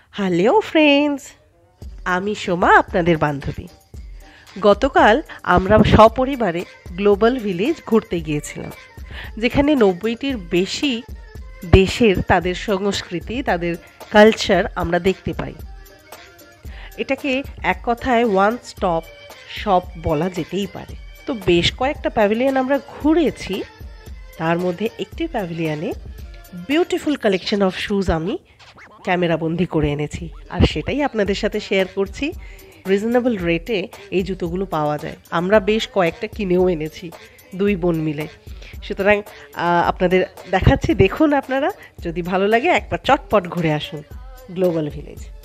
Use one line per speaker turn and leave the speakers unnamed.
Hello friends, আমি সোমা, আপনাদের বান্ধবী। গতকাল আমরা সপরিবারে গ্লোবাল ভিলেজ ঘুরতে গিয়েছিলাম, যেখানে 90টির বেশি দেশের তাদের সংস্কৃতি, তাদের কালচার আমরা দেখতে পাই। এটাকে এক কথায় ওয়ান স্টপ শপ বলা যেতেই পারে। তো বেশ কয়েকটা প্যাভিলিয়ন আমরা ঘুরেছি, তার মধ্যে একটি প্যাভিলিয়নে বিউটিফুল কালেকশন অফ শুজ আমি ক্যামেরাবন্দি করে এনেছি, আর সেটাই আপনাদের সাথে শেয়ার করছি। রিজনেবল রেটে এই জুতোগুলো পাওয়া যায়, আমরা বেশ কয়েকটা কিনেও এনেছি দুই বোন মিলে। সুতরাং আপনাদের দেখাচ্ছি, দেখুন আপনারা, যদি ভালো লাগে একবার চটপট ঘুরে আসুন গ্লোবাল ভিলেজ।